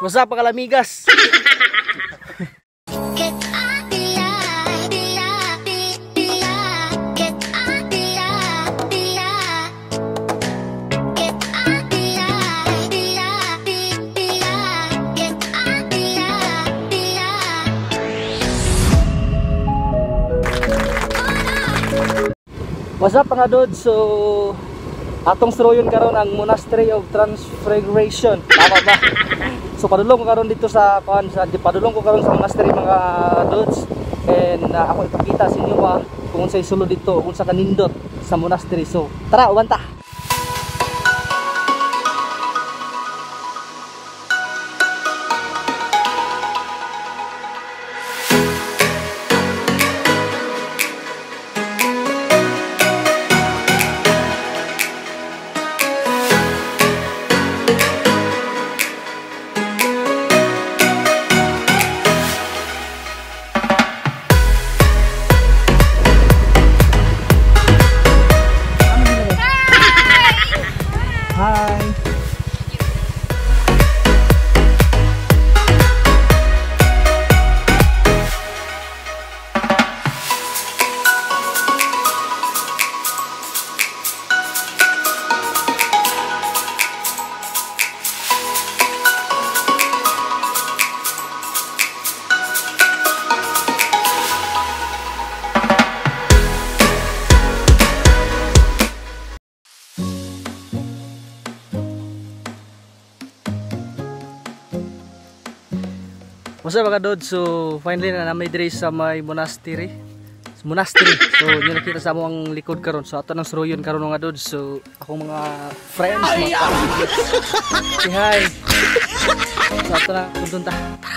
What's up mga kalamigas? What's up mga dudes? So atong suruyon karon ang Monastery of Transfiguration. Tama ba? So padulong ko karon dito sa padulong ko karon sa monastery mga dudes. And ako ipakita sa inyo kung unsay sulod dito, kung sa kanindot sa monastery. So tara, ubanta. What's up mga dudes? So finally na namin diri sa may monastery. So yun nakita sa mo ang likod karon. So ato nang suruyon karon mga dudes. So akong mga friends, mga say hi. So ato na punta.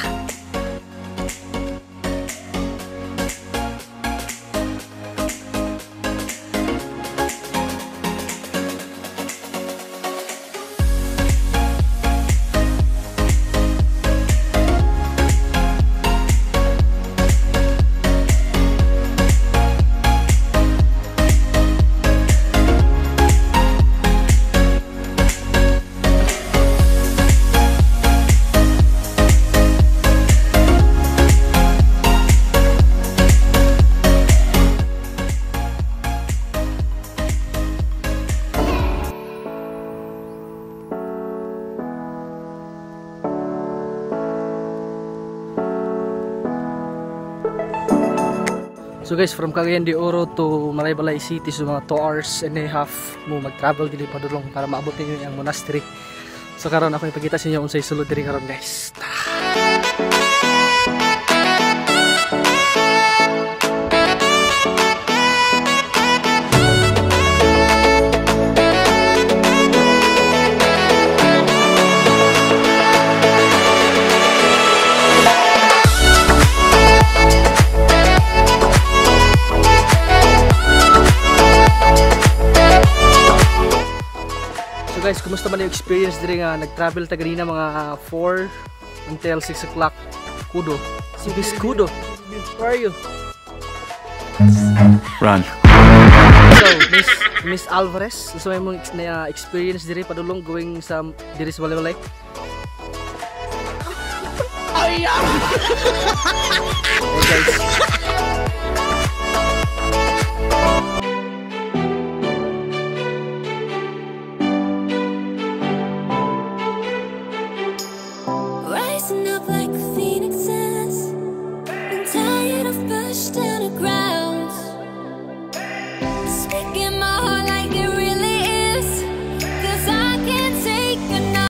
So guys, from Cagayan de Oro to Malaybalay City, so mga 2 hours and a half mo mag-travel dili padulong para maabot niyo ang monastery. So karon ako ipakita sa inyo unsay sulod diri karon guys. Guys, kumusta man yung experience diri nga nag-travel ta ganina mga 4 until 6 o'clock kudo. Si Miss Kudo, where are you? Run. So, Miss Alvarez, so may mong experience diri padulong going sa diri sa Malaybalay. Hey guys.